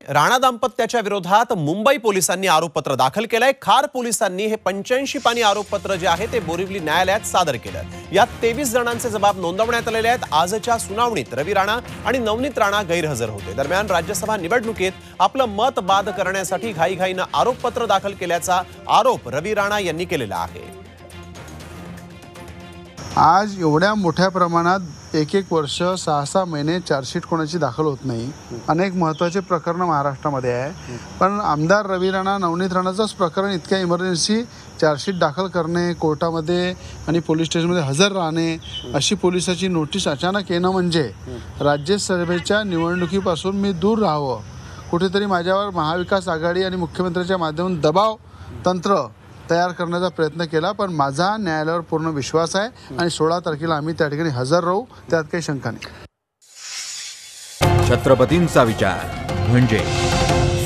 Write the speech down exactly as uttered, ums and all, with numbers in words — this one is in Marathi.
राणा दाम्पत्याच्या विरोधात मुंबई पोलिसांनी आरोपपत्र दाखल केलंय। खार पोलिसांनी हे पंच्याऐंशी पानी आरोपपत्र जे आहे ते बोरिवली न्यायालयात सादर केलं। यात तेवीस जणांचे जबाब नोंदवण्यात आलेले आहेत। आजच्या सुनावणीत रवी राणा आणि नवनीत राणा गैरहजर होते। दरम्यान राज्यसभा निवडणुकीत आपलं मत बाद करण्यासाठी घाईघाईनं आरोपपत्र दाखल केल्याचा आरोप रवी राणा यांनी केलेला आहे। आज एवढ्या मोठ्या प्रमाणात एक एक वर्ष सहा सहा महिने चार्जशीट कोणाची दाखल होत नाही। अनेक महत्त्वाचे प्रकरण महाराष्ट्रामध्ये आहे, पण आमदार रवी राणा नवनीत राणाचंच प्रकरण इतक्या इमर्जन्सी चार्जशीट दाखल करणे, कोर्टामध्ये आणि पोलीस स्टेशनमध्ये हजर राहणे, अशी पोलिसाची नोटीस अचानक येणं म्हणजे राज्यसभेच्या निवडणुकीपासून मी दूर राहावं, कुठेतरी माझ्यावर महाविकास आघाडी आणि मुख्यमंत्र्यांच्या माध्यमातून दबाव तंत्र तयार करण्याचा प्रयत्न केला। पण माझा न्यायालयावर पूर्ण विश्वास आहे आणि सोळा तारखेला आम्ही त्या ठिकाणी हजर राहू, त्यात काही शंका नाही। छत्रपतींचा विचार म्हणजे